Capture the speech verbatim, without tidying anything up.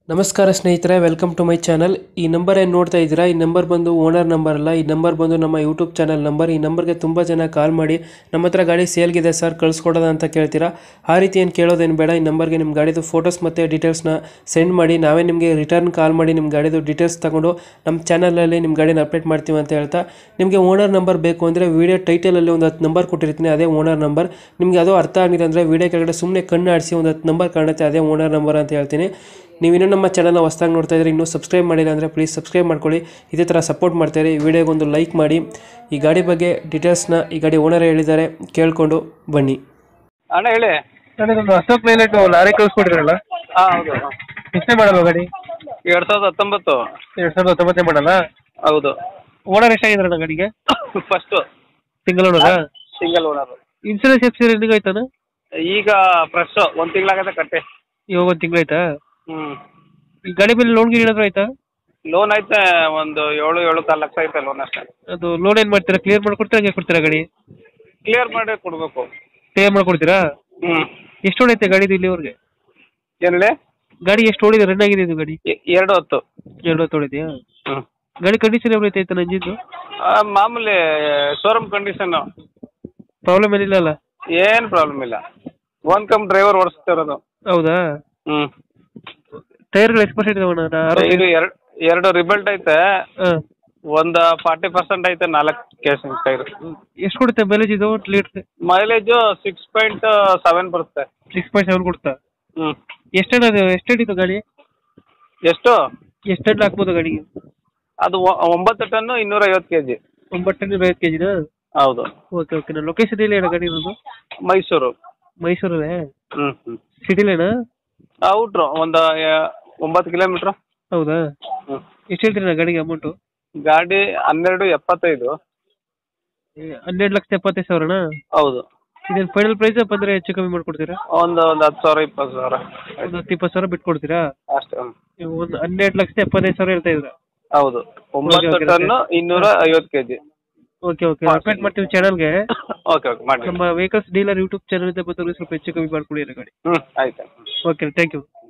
ನಮಸ್ಕಾರ ಸ್ನೇಹಿತರೆ, welcome to my channel. ಈ ನಂಬರ್ ಏನು ನೋಡ್ತಾ ಇದ್ದೀರಾ, ಈ ನಂಬರ್ ಬಂದು ಓನರ್ ನಂಬರ್ ಅಲ್ಲ. ಈ ನಂಬರ್ ಬಂದು ನಮ್ಮ ಯೂಟ್ಯೂಬ್ ಚಾನಲ್ ನಂಬರ್. ಈ ನಂಬರ್ಗೆ ತುಂಬ ಜನ ಕಾಲ್ ಮಾಡಿ ನಮ್ಮ ಹತ್ರ ಗಾಡಿ ಸೇಲ್ಗಿದೆ ಸರ್ ಕಳಿಸ್ಕೊಡೋದ ಅಂತ ಕೇಳ್ತೀರಾ. ಆ ರೀತಿ ಏನು ಕೇಳೋದೇನು ಬೇಡ. ಈ ನಂಬರ್ಗೆ ನಿಮ್ಮ ಗಾಡಿದು ಫೋಟೋಸ್ ಮತ್ತು ಡೀಟೇಲ್ಸ್ನ ಸೆಂಡ್ ಮಾಡಿ, ನಾವೇ ನಿಮಗೆ ರಿಟರ್ನ್ ಕಾಲ್ ಮಾಡಿ ನಿಮ್ಮ ಗಾಡಿದು ಡೀಟೇಲ್ಸ್ ತಗೊಂಡು ನಮ್ಮ ಚಾನಲಲ್ಲಿ ನಿಮ್ಮ ಗಾಡಿನ ಅಪ್ಡೇಟ್ ಮಾಡ್ತೀವಿ ಅಂತ ಹೇಳ್ತಾ, ನಿಮಗೆ ಓನರ್ ನಂಬರ್ ಬೇಕು ಅಂದರೆ ವೀಡಿಯೋ ಟೈಟಲಲ್ಲಿ ಒಂದು ಹತ್ತು ನಂಬರ್ ಕೊಟ್ಟಿರ್ತೀನಿ, ಅದೇ ಓನರ್ ನಂಬರ್. ನಿಮಗೆ ಅದು ಅರ್ಥ ಆಗಿಲ್ಲ ಅಂದರೆ ವೀಡಿಯೋ ಕೆಳಗಡೆ ಸುಮ್ಮನೆ ಕಣ್ಣು ಆಡಿಸಿ ಒಂದು ಹತ್ತು ನಂಬರ್ ಕಾಣುತ್ತೆ, ಅದೇ ಓನರ್ ನಂಬರ್ ಅಂತ ಹೇಳ್ತೀನಿ. ನೀವು ಇನ್ನೂ ನಮ್ಮ ಚಾನಲ್ನ ಹೊಸದಾಗಿ ನೋಡ್ತಾ ಇದ್ರೆ, ಇನ್ನೂ ಸಬ್ಸ್ಕ್ರೈಬ್ ಮಾಡಿಲ್ಲ ಅಂದರೆ ಪ್ಲೀಸ್ ಸಬ್ಸ್ಕ್ರೈಬ್ ಮಾಡ್ಕೊಳ್ಳಿ. ಇದೇ ಥರ ಸಪೋರ್ಟ್ ಮಾಡ್ತಾರೆ. ಈ ವಿಡಿಯೋಗೊಂದು ಲೈಕ್ ಮಾಡಿ. ಈ ಗಾಡಿ ಬಗ್ಗೆ ಡೀಟೇಲ್ಸ್ನ ಈ ಗಾಡಿ ಓನರ್ ಹೇಳಿದ್ದಾರೆ, ಕೇಳಿಕೊಂಡು ಬನ್ನಿ. ಅಣ್ಣ ಹೇಳಿ. ಒಂದು ಅಶೋಕ್ ಲೈಲೆಟ್ ಲಾರಿ ಕಳಿಸ್ಕೊಟ್ಟಿದ್ರಲ್ಲ, ಹಾಂ ಹೌದು. ಎಷ್ಟೇ ಮಾಡಲ್ಲ ಗಾಡಿ? ಎರಡು ಸಾವಿರದ ಹತ್ತೊಂಬತ್ತು. ಎರಡು ಸಾವಿರದ ಹತ್ತೊಂಬತ್ತನೇ ಮಾಡಲ್ಲ. ಹೌದು. ಓನರ್ ಎಷ್ಟಾಗಿದ್ರಣ್ಣ ಗಾಡಿಗೆ? ಫಸ್ಟು ಸಿಂಗಲ್ ಓನರಾ? Single owner. Insurance F C running ಆಯ್ತಾನ? ಈಗ ಫ್ರೆಶ್ ಒಂದು ತಿಂಗಳಾಗತ್ತೆ ಕಟ್ಟೆ. ಇವಾಗ ಒಂದು ತಿಂಗಳಾಯ್ತಾ? ಹ್ಞೂ. ಈ ಗಾಡಿ ಮೇಲೆ ಲೋನ್ ಗಿನ್ ಏನಾದ್ರು ಆಯ್ತಾ? ಲೋನ್ ಐತೆ ಒಂದು ಏಳು ಏಳು ಕಾಲು ಲಕ್ಷ ಐತೆ ಲೋನ್ ಅಷ್ಟೇ. ಅದು ಲೋನ್ ಏನು ಮಾಡ್ತೀರಾ? ಕ್ಲಿಯರ್ ಮಾಡ್ಕೊಡ್ತೀರಾ, ಹಂಗೆ ಕೊಡ್ತೀರಾ ಗಾಡಿ? ಕ್ಲಿಯರ್ ಮಾಡಿ ಕೊಡಬೇಕು. ಕ್ಲಿಯರ್ ಮಾಡ್ಕೊಡ್ತೀರಾ? ಹ್ಞೂ. ಎಷ್ಟು ಓಡೈತೆ ಗಾಡಿದು ಇಲ್ಲಿವರೆಗೆ? ಏನಿದೆ ಗಾಡಿ ಎಷ್ಟು ಓಡಿದೆ, ರನ್ ಆಗಿದೆ ಇದು ಗಾಡಿ? ಎರಡು ಹೊತ್ತು. ಎರಡು ಹೊತ್ತು ಓಡಿದೆಯಾ? ಹ್ಞೂ. ಗಾಡಿ ಕಂಡೀಷನ್ ಯಾವ ಐತೆ ನಂಜಿದ್ದು? ಮಾಮೂಲಿ ಶೋರೂಮ್ ಕಂಡೀಷನ್ನು. ಪ್ರಾಬ್ಲಮ್ ಏನಿಲ್ಲ ಅಲ್ಲ? ಏನು ಪ್ರಾಬ್ಲಮ್ ಇಲ್ಲ. ಒನ್ ಕಮ್ ಡ್ರೈವರ್ ಓಡಿಸ್ತಿರೋದು. ಹೌದಾ? ಹ್ಞೂ. ಟೈರ್ಗಳು ಎಷ್ಟು ಪರ್ಸೆಂಟ್ ಇದಾವಣ್ಣ? ಇದು ಎರಡು ಎರಡು ರಿಬಲ್ಟ್ ಐತೆ. ಹಾಂ. ಒಂದು ಫಾರ್ಟಿ ಪರ್ಸೆಂಟ್ ಐತೆ, ನಾಲ್ಕು ಕೇಸ್ ಟೈರ್. ಎಷ್ಟು ಕೊಡುತ್ತೆ ಮೈಲೇಜ್ ಇದು litre? Mileage six point seven ಬರುತ್ತೆ. ಸಿಕ್ಸ್ ಪಾಯಿಂಟ್ ಸೆವೆನ್ ಕೊಡ್ತಾ? ಹ್ಞೂ. ಎಷ್ಟು ಅದು ಎಷ್ಟು ಹಿಡಿತು ಗಾಡಿ? ಎಷ್ಟು ಎಷ್ಟು ಟನ್ ಹಾಕ್ಬೋದು ಗಾಡಿಗೆ? ಅದು ಒ- ಒಂಬತ್ತು ಟನ್ನು ಇನ್ನೂರ ಐವತ್ತು ಕೆ ಜಿ. ಒಂಬತ್ತು ಟನ್ ಐವತ್ತು ಕೆ ಜಿನಾ? ಹೌದು. Okay okay. ನಾನು ಲೊಕೇಶನ್ ಇಲ್ಲ ಅಣ್ಣ ಗಾಡಿ ಇರೋದು? ಮೈಸೂರು. ಮೈಸೂರಲ್ಲೇ? ಹ್ಞೂ ಹ್ಞೂ. ಸಿಟಿಲೇನಾ? ಔಟ್ರು ಒಂದು ಆ, ಒಂಬತ್ತು ಕಿಲೋಮೀಟ್ರು. ಹೌದಾ? ಹ್ಞೂ. ಎಷ್ಟು ಹೇಳ್ತೀರಿ ನಾ ಗಾಡಿಗೆ ಅಮೌಂಟು? ಗಾಡಿ ಹನ್ನೆರಡು ಎಪ್ಪತ್ತೈದು. ಹನ್ನೆರಡು ಲಕ್ಷ ಎಪ್ಪತ್ತೈದು ಸಾವಿರನಾ? ಹೌದು. ಇದೇನು ಫೈನಲ್ ಪ್ರೈಸ್ ಬಂದರೆ ಹೆಚ್ಚು ಕಮ್ಮಿ ಮಾಡ್ಕೊಡ್ತೀರಾ? ಒಂದು ಒಂದು ಹತ್ತು ಸಾವಿರ ಇಪ್ಪತ್ತು ಸಾವಿರ ಒಂದು ಹತ್ತು ಇಪ್ಪತ್ತು ಸಾವಿರ ಬಿಟ್ಟು ಕೊಡ್ತೀರಾ? ಅಷ್ಟೇ. ಹ್ಞೂ. ನೀವು ಒಂದು ಹನ್ನೆರಡು ಲಕ್ಷದ ಎಪ್ಪತ್ತೈದು ಸಾವಿರ ಹೇಳ್ತಾ ಇದ್ದೀರಾ? ಹೌದು. ಒಂಬತ್ತು ಓಕೆ, ಟನ್ನು ಇನ್ನೂರ ಐವತ್ತು K G. Okay okay. Update ಮಾಡ್ತೀವಿ ಚಾನಲ್ಗೆ. ಓಕೆ ಓಕೆ ಮಾಡಿ. ನಮ್ಮ ವೆಹಿಕಲ್ಸ್ ಡೀಲರ್ ಯೂಟ್ಯೂಬ್ ಚಾನಲ್ ಇಂದ ಬಂದವರು ಸ್ವಲ್ಪ ಹೆಚ್ಚು ಕಮ್ಮಿ ಮಾಡ್ಕೊಡಿ ಗಾಡಿ. ಹ್ಞೂ ಆಯ್ತು. Okay thank you.